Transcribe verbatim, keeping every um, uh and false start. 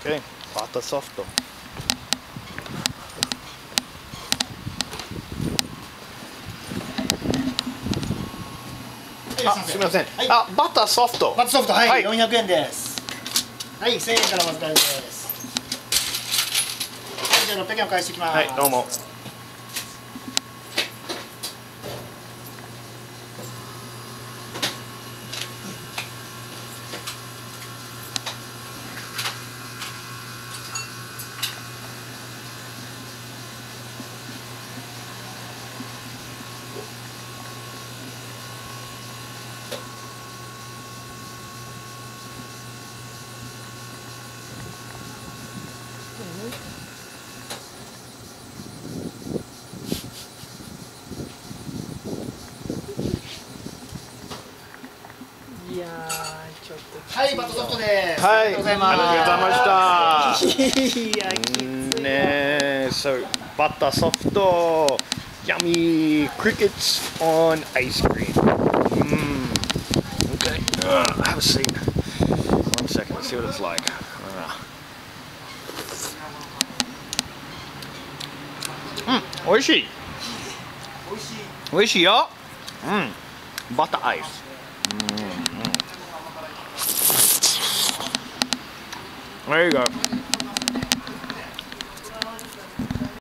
Okay, butter soft. あ、すみません。 はい、 あ、バターソフト。 バターソフト、はい、 はい、 よんひゃくえんです。はい、せんえんからお預かりです。はい、じゃあろっぴゃくえんお返してきます。 はい、どうも。 いやー、ちょっと。 はい、バターソフトです。 はい、 ありがとうございます。 ありがとうございました。 いや、きついね、so butter soft, yummy crickets on ice cream. Mm. Okay, uh, have a seat. One second, let's see what it's like. Uh. うん、美味しい。 美味しい。 美味しいよ。うん、バターアイス。うん、うん。There you go.